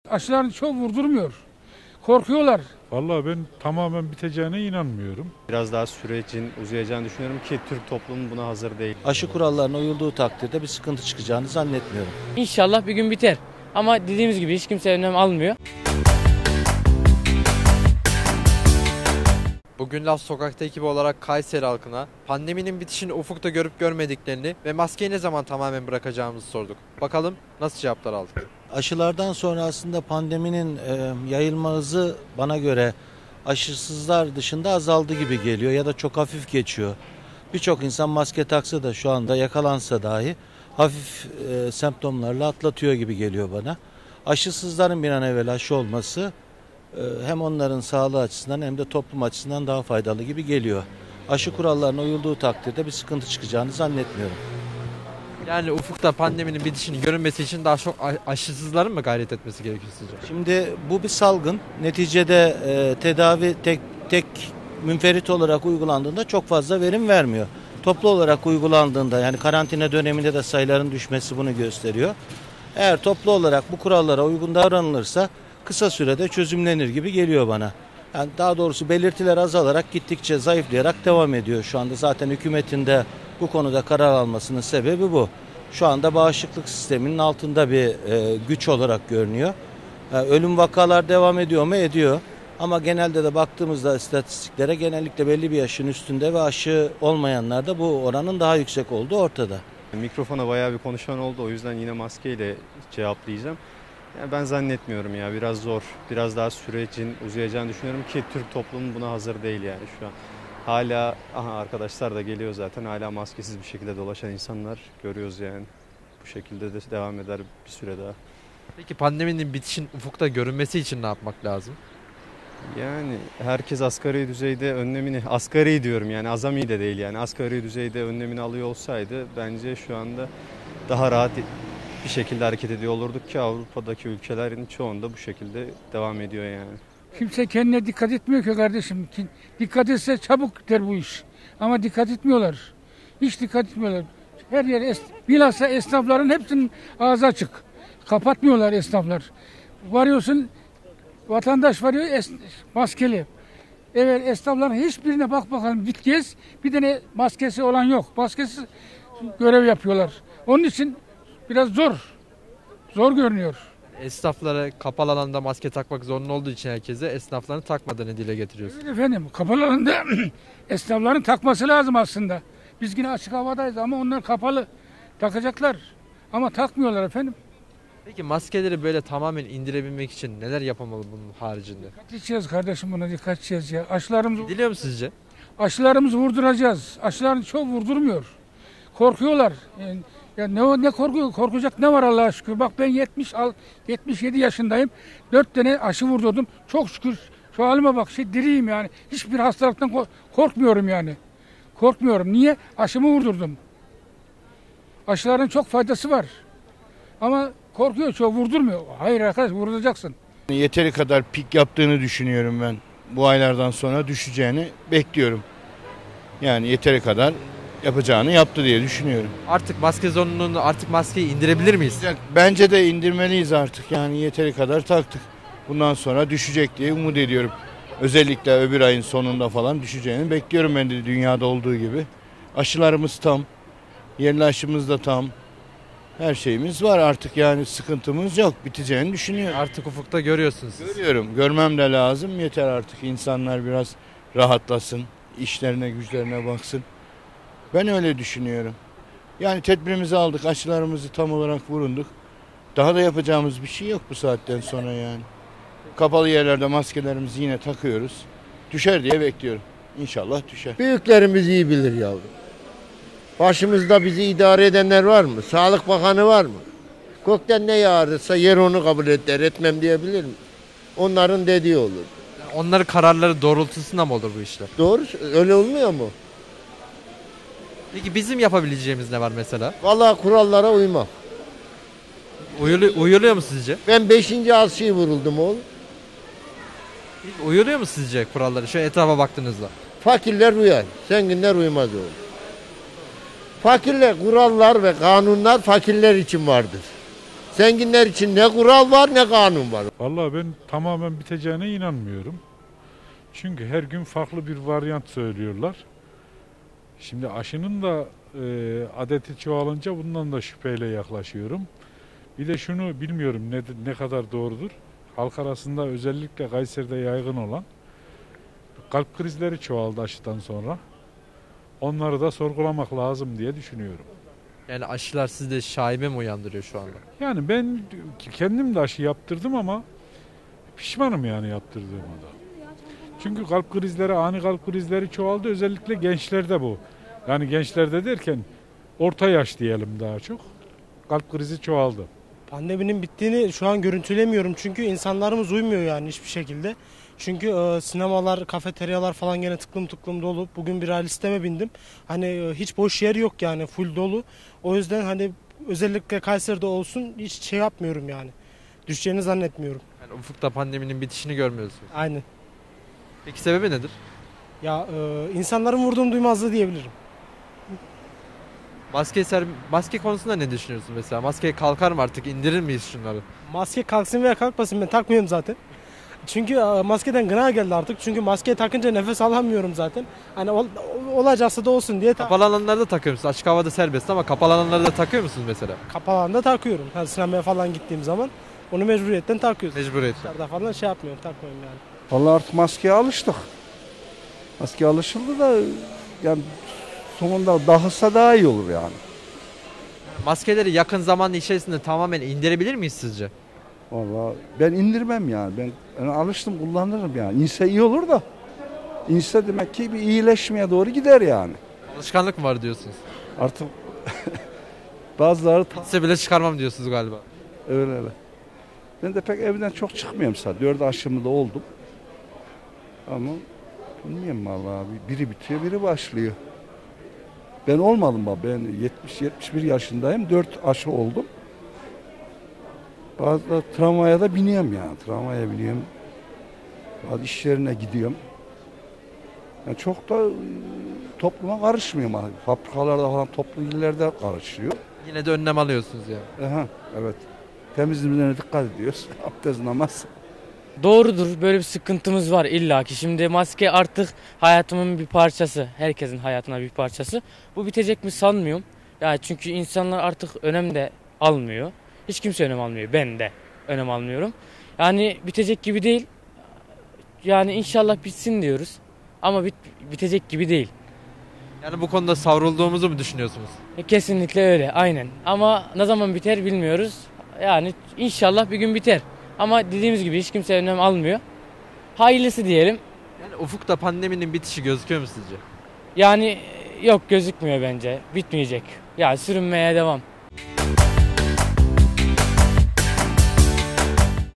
Aşıların çok vurdurmuyor. Korkuyorlar. Vallahi ben tamamen biteceğine inanmıyorum. Biraz daha sürecin uzayacağını düşünüyorum ki Türk toplumu buna hazır değil. Aşı kurallarına uyulduğu takdirde bir sıkıntı çıkacağını zannetmiyorum. İnşallah bir gün biter. Ama dediğimiz gibi hiç kimse önlem almıyor. Bugün Laf Sokak'ta ekibi olarak Kayseri halkına pandeminin bitişini ufukta görüp görmediklerini ve maskeyi ne zaman tamamen bırakacağımızı sorduk. Bakalım nasıl cevaplar aldık. Aşılardan sonra aslında pandeminin yayılma hızı bana göre aşısızlar dışında azaldı gibi geliyor ya da çok hafif geçiyor. Birçok insan maske taksa da şu anda yakalansa dahi hafif semptomlarla atlatıyor gibi geliyor bana. Aşısızların bir an evvel aşı olması hem onların sağlığı açısından hem de toplum açısından daha faydalı gibi geliyor. Aşı kurallarına uyulduğu takdirde bir sıkıntı çıkacağını zannetmiyorum. Yani ufukta pandeminin bitişini görünmesi için daha çok aşısızların mı gayret etmesi gerekiyor sizce? Şimdi bu bir salgın. Neticede tedavi tek münferit olarak uygulandığında çok fazla verim vermiyor. Toplu olarak uygulandığında yani karantina döneminde de sayıların düşmesi bunu gösteriyor. Eğer toplu olarak bu kurallara uygun davranılırsa kısa sürede çözümlenir gibi geliyor bana. Yani daha doğrusu belirtiler azalarak gittikçe zayıflayarak devam ediyor. Şu anda zaten hükümetin de bu konuda karar almasının sebebi bu. Şu anda bağışıklık sisteminin altında bir güç olarak görünüyor. Ölüm vakalar devam ediyor mu? Ediyor. Ama genelde de baktığımızda istatistiklere genellikle belli bir yaşın üstünde ve aşı olmayanlarda bu oranın daha yüksek olduğu ortada. Mikrofona bayağı bir konuşan oldu, o yüzden yine maskeyle cevaplayacağım. Yani ben zannetmiyorum ya, biraz zor. Biraz daha sürecin uzayacağını düşünüyorum ki Türk toplumu buna hazır değil yani şu an. Hala arkadaşlar da geliyor zaten, hala maskesiz bir şekilde dolaşan insanlar görüyoruz yani. Bu şekilde de devam eder bir süre daha. Peki pandeminin bitişin ufukta görünmesi için ne yapmak lazım? Yani herkes asgari düzeyde önlemini, asgari diyorum yani azami de değil yani, asgari düzeyde önlemini alıyor olsaydı bence şu anda daha rahat bir şekilde hareket ediyor olurduk ki Avrupa'daki ülkelerin çoğunda bu şekilde devam ediyor yani. Kimse kendine dikkat etmiyor ki kardeşim. Dikkat etse çabuk biter bu iş. Ama dikkat etmiyorlar. Hiç dikkat etmiyorlar. Her yer bilhassa esnafların hepsinin ağzı açık. Kapatmıyorlar esnaflar. Varıyorsun, vatandaş varıyor maskeli. Evet, esnafların hiçbirine bak bakalım, git gez, bir tane maskesi olan yok. Maskesiz görev yapıyorlar. Onun için biraz zor görünüyor. Esnaflara kapalı alanda maske takmak zorunlu olduğu için herkese esnafların takmadığını dile getiriyorsun. Evet efendim, kapalı alanda esnafların takması lazım aslında. Biz yine açık havadayız ama onlar kapalı takacaklar. Ama takmıyorlar efendim. Peki maskeleri böyle tamamen indirebilmek için neler yapılmalı bunun haricinde? Dikkat edeceğiz kardeşim, buna dikkat edeceğiz ya. Gidiliyor mu sizce? Aşılarımızı vurduracağız. Aşılarını çok vurdurmuyor. Korkuyorlar. Yani, ya ne korkuyor? Korkacak ne var Allah'a şükür. Bak ben 77 yaşındayım. 4 tane aşı vurdurdum. Çok şükür şu halime bak, diriyim yani. Hiçbir hastalıktan korkmuyorum yani. Korkmuyorum. Niye? Aşımı vurdurdum. Aşıların çok faydası var. Ama korkuyor, çok vurdurmuyor. Hayır arkadaş, vurduracaksın. Yeteri kadar pik yaptığını düşünüyorum ben. Bu aylardan sonra düşeceğini bekliyorum. Yani yeteri kadar yapacağını yaptı diye düşünüyorum. Artık maske zorunluluğunu, artık maskeyi indirebilir miyiz? Bence de indirmeliyiz artık. Yani yeteri kadar taktık. Bundan sonra düşecek diye umut ediyorum. Özellikle öbür ayın sonunda falan düşeceğini bekliyorum ben de, dünyada olduğu gibi. Aşılarımız tam. Yerli aşımız da tam. Her şeyimiz var artık, yani sıkıntımız yok. Biteceğini düşünüyorum. Artık ufukta görüyorsunuz siz. Görüyorum. Görmem de lazım. Yeter artık, insanlar biraz rahatlasın. İşlerine güçlerine baksın. Ben öyle düşünüyorum. Yani tedbirimizi aldık. Aşılarımızı tam olarak vurunduk. Daha da yapacağımız bir şey yok bu saatten sonra yani. Kapalı yerlerde maskelerimizi yine takıyoruz. Düşer diye bekliyorum. İnşallah düşer. Büyüklerimiz iyi bilir yavrum. Başımızda bizi idare edenler var mı? Sağlık Bakanı var mı? Gökten ne yağarsa yer onu kabul eder, etmem diyebilir mi? Onların dediği olur. Onların kararları doğrultusunda mı olur bu işler? Doğru, öyle olmuyor mu? Peki bizim yapabileceğimiz ne var mesela? Vallahi kurallara uymak. Uyuluyor mu sizce? Ben 5. aşıyı vuruldum oğlum. Uyuluyor mu sizce kuralları? Şöyle etrafa baktığınızda. Fakirler uyar, zenginler uymaz oğlum. Fakirler, kurallar ve kanunlar fakirler için vardır. Zenginler için ne kural var ne kanun var. Vallahi ben tamamen biteceğine inanmıyorum. Çünkü her gün farklı bir varyant söylüyorlar. Şimdi aşının da adeti çoğalınca bundan da şüpheyle yaklaşıyorum. Bir de şunu bilmiyorum ne kadar doğrudur. Halk arasında özellikle Kayseri'de yaygın olan kalp krizleri çoğaldı aşıdan sonra. Onları da sorgulamak lazım diye düşünüyorum. Yani aşılar sizde şaibe mi uyandırıyor şu anda? Yani ben kendim de aşı yaptırdım ama pişmanım yani yaptırdığıma da. Çünkü ani kalp krizleri çoğaldı. Özellikle gençlerde bu. Yani gençlerde derken orta yaş diyelim daha çok. Kalp krizi çoğaldı. Pandeminin bittiğini şu an görüntülemiyorum çünkü insanlarımız uymuyor yani hiçbir şekilde. Çünkü sinemalar, kafeteryalar falan gene tıklım tıklım dolu. Bugün bir listeme bindim. Hani hiç boş yer yok yani full dolu. O yüzden hani özellikle Kayseri'de olsun hiç şey yapmıyorum yani. Düşeceğini zannetmiyorum. Yani ufukta pandeminin bitişini görmüyorsunuz. Aynen. Peki sebebi nedir? Ya insanların vurduğum duymazlığı diyebilirim. Maske konusunda ne düşünüyorsun mesela? Maske kalkar mı artık? İndirir miyiz şunları? Maske kalksın veya kalkmasın ben takmıyorum zaten. Çünkü maskeden gına geldi artık. Çünkü maskeyi takınca nefes alamıyorum zaten. Hani olacaksa da olsun diye Kapalı alanlarda takıyor musunuz? Açık havada serbest ama kapalı alanlarda takıyor musunuz mesela? kapalı alanda takıyorum. Hani sinemaya falan gittiğim zaman onu mecburiyetten takıyoruz. Mecburiyetle. Dışarıda falan şey yapmıyorum, takmıyorum yani. Vallahi artık maskeye alıştık. Maskeye alışıldı da yani sonunda dahılsa daha iyi olur yani. Maskeleri yakın zaman içerisinde tamamen indirebilir miyiz sizce? Vallahi ben indirmem yani. Ben alıştım, kullanırım yani. İnse iyi olur da. İnse demek ki bir iyileşmeye doğru gider yani. Alışkanlık mı var diyorsunuz? Artık bazıları Size bile çıkarmam diyorsunuz galiba. öyle. Ben de pek evden çok çıkmıyorum zaten. 4 aşımı da oldum. Ama bilmiyorum vallahi. Biri bitiyor, biri başlıyor. Ben olmadım bak. Ben 70-71 yaşındayım. 4 aşı oldum. Bazı tramvaya da biniyorum yani. Tramvaya biniyorum. Bazı iş yerine gidiyorum. Yani çok da topluma karışmıyorum. Fabrikalarda falan toplu illerde karışıyor. Yine de önlem alıyorsunuz yani. Aha, evet. Temizliğine dikkat ediyoruz. Abdest, namaz. Doğrudur, böyle bir sıkıntımız var illaki. Şimdi maske artık hayatımın bir parçası. Herkesin hayatına bir parçası. Bu bitecek mi sanmıyorum. Yani çünkü insanlar artık önem de almıyor. Hiç kimse önem almıyor. Ben de önem almıyorum. Yani bitecek gibi değil. Yani inşallah bitsin diyoruz. Ama bitecek gibi değil. Yani bu konuda savrulduğumuzu mu düşünüyorsunuz? Kesinlikle öyle, aynen. Ama ne zaman biter bilmiyoruz. Yani inşallah bir gün biter. Ama dediğimiz gibi hiç kimse önem almıyor. Hayırlısı diyelim. Yani ufukta pandeminin bitişi gözüküyor mu sizce? Yani yok, gözükmüyor bence. Bitmeyecek. Yani sürünmeye devam.